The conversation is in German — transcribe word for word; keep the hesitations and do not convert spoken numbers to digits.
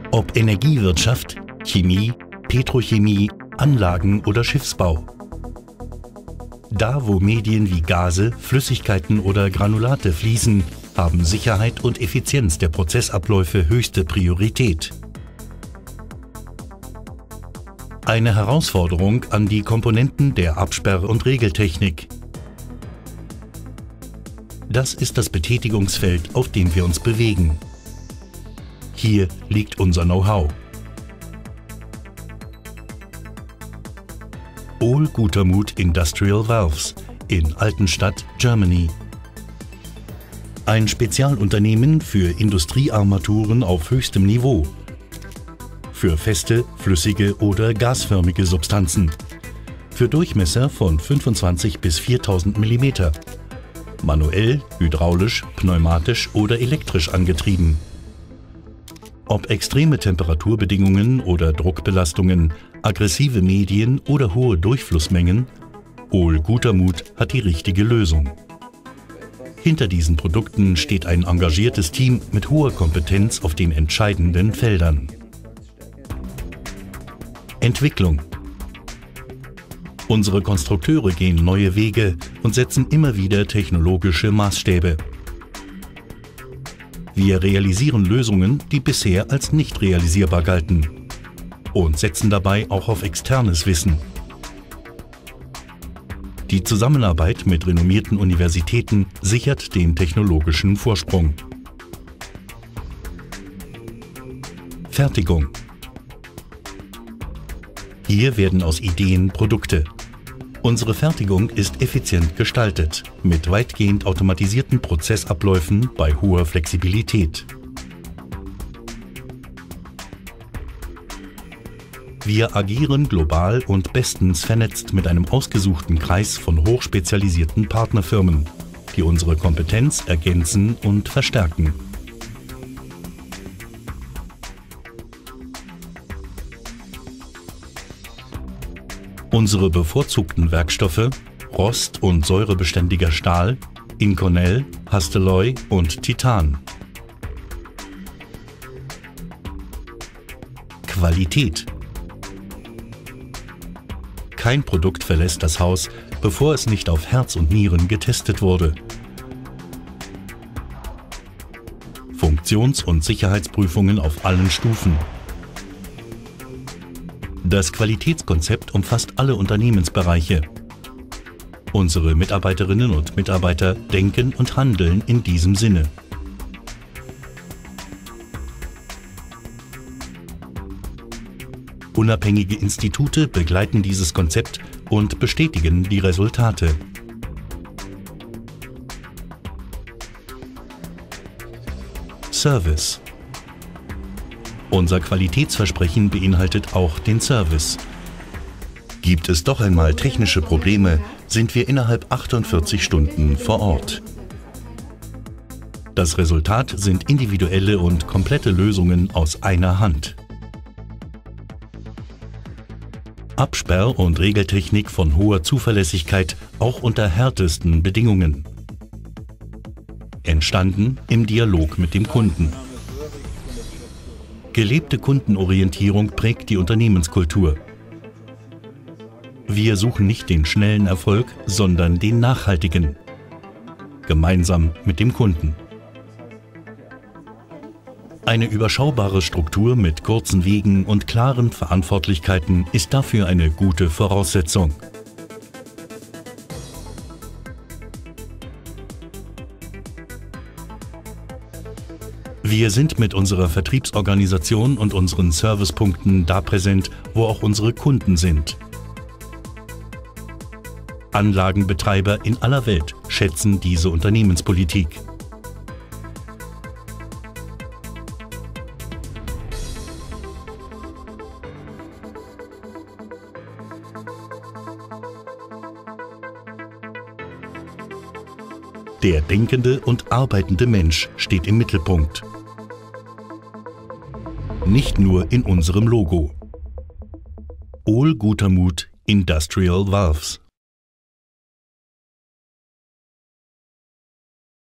Ob Energiewirtschaft, Chemie, Petrochemie, Anlagen oder Schiffsbau. Da, wo Medien wie Gase, Flüssigkeiten oder Granulate fließen, haben Sicherheit und Effizienz der Prozessabläufe höchste Priorität. Eine Herausforderung an die Komponenten der Absperr- und Regeltechnik. Das ist das Betätigungsfeld, auf dem wir uns bewegen. Hier liegt unser Know-how. Ohl Gutermuth Industrial Valves in Altenstadt, Germany. Ein Spezialunternehmen für Industriearmaturen auf höchstem Niveau. Für feste, flüssige oder gasförmige Substanzen. Für Durchmesser von fünfundzwanzig bis viertausend Millimeter. Manuell, hydraulisch, pneumatisch oder elektrisch angetrieben. Ob extreme Temperaturbedingungen oder Druckbelastungen, aggressive Medien oder hohe Durchflussmengen, Ohl Gutermuth hat die richtige Lösung. Hinter diesen Produkten steht ein engagiertes Team mit hoher Kompetenz auf den entscheidenden Feldern. Entwicklung. Unsere Konstrukteure gehen neue Wege und setzen immer wieder technologische Maßstäbe. Wir realisieren Lösungen, die bisher als nicht realisierbar galten, und setzen dabei auch auf externes Wissen. Die Zusammenarbeit mit renommierten Universitäten sichert den technologischen Vorsprung. Fertigung. Hier werden aus Ideen Produkte. Unsere Fertigung ist effizient gestaltet, mit weitgehend automatisierten Prozessabläufen bei hoher Flexibilität. Wir agieren global und bestens vernetzt mit einem ausgesuchten Kreis von hochspezialisierten Partnerfirmen, die unsere Kompetenz ergänzen und verstärken. Unsere bevorzugten Werkstoffe Rost- und säurebeständiger Stahl, Inconel, Hastelloy und Titan. Qualität. Kein Produkt verlässt das Haus, bevor es nicht auf Herz und Nieren getestet wurde. Funktions- und Sicherheitsprüfungen auf allen Stufen. Das Qualitätskonzept umfasst alle Unternehmensbereiche. Unsere Mitarbeiterinnen und Mitarbeiter denken und handeln in diesem Sinne. Unabhängige Institute begleiten dieses Konzept und bestätigen die Resultate. Service. Unser Qualitätsversprechen beinhaltet auch den Service. Gibt es doch einmal technische Probleme, sind wir innerhalb achtundvierzig Stunden vor Ort. Das Resultat sind individuelle und komplette Lösungen aus einer Hand. Absperr- und Regeltechnik von hoher Zuverlässigkeit, auch unter härtesten Bedingungen. Entstanden im Dialog mit dem Kunden. Gelebte Kundenorientierung prägt die Unternehmenskultur. Wir suchen nicht den schnellen Erfolg, sondern den nachhaltigen. Gemeinsam mit dem Kunden. Eine überschaubare Struktur mit kurzen Wegen und klaren Verantwortlichkeiten ist dafür eine gute Voraussetzung. Wir sind mit unserer Vertriebsorganisation und unseren Servicepunkten da präsent, wo auch unsere Kunden sind. Anlagenbetreiber in aller Welt schätzen diese Unternehmenspolitik. Der denkende und arbeitende Mensch steht im Mittelpunkt. Nicht nur in unserem Logo. Ohl Gutermuth Industrial Valves.